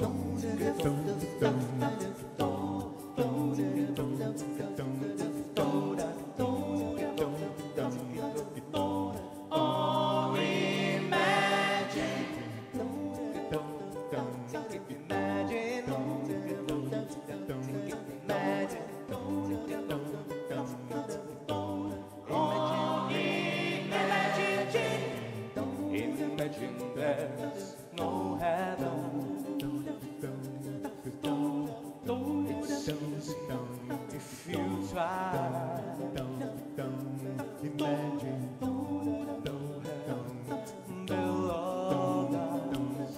Imagine there's no heaven. It's easy if you try. Imagine no heaven below us,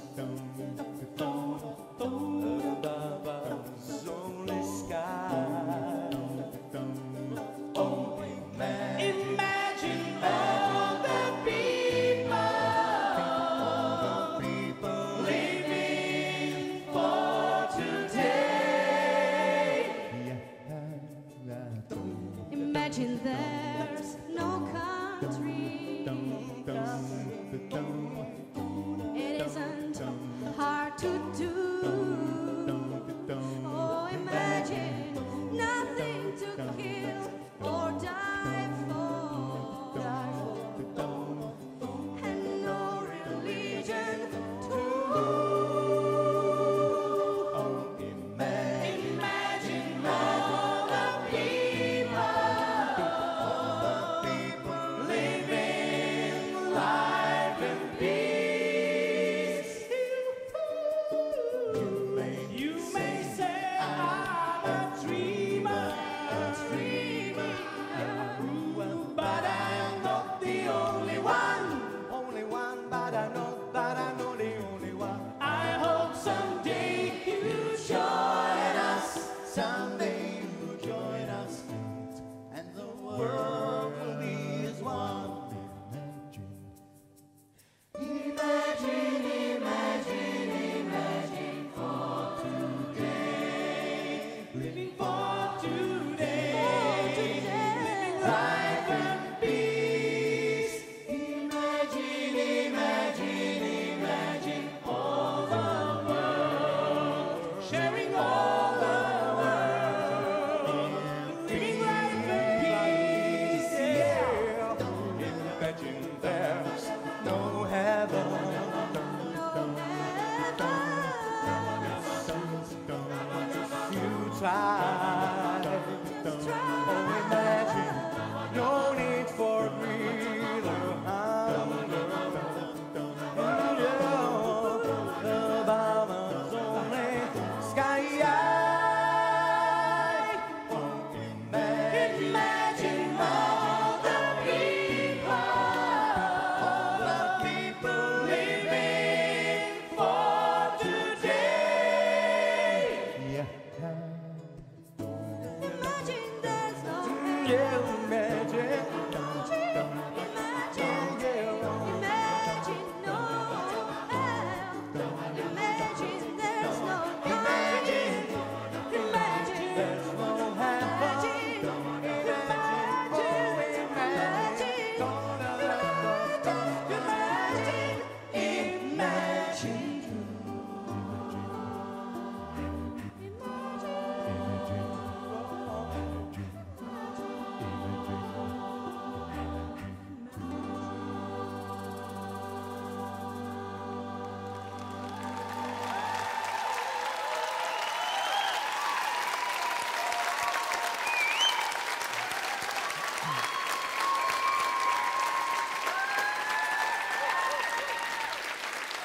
above us only sky. Oh, imagine all the people living for today. Imagine there's no country. It isn't hard to do. Oh, imagine nothing to kill or die for, and no religion too. Imagine all the people living life in peace. You may say I'm a dreamer, but I'm not the only one. But I'm not the only one. I hope someday you join us. Someday you join us, and the world will be as one. Imagine for today, living for today, living life and peace. Imagine all the world, sharing all the world, living life and peace. Yeah. Imagine there's no heaven. You try. Oh, imagine no need for greed or hunger. Above us only sky high. Oh, imagine all the people living for today. Imagine there's no Yeah,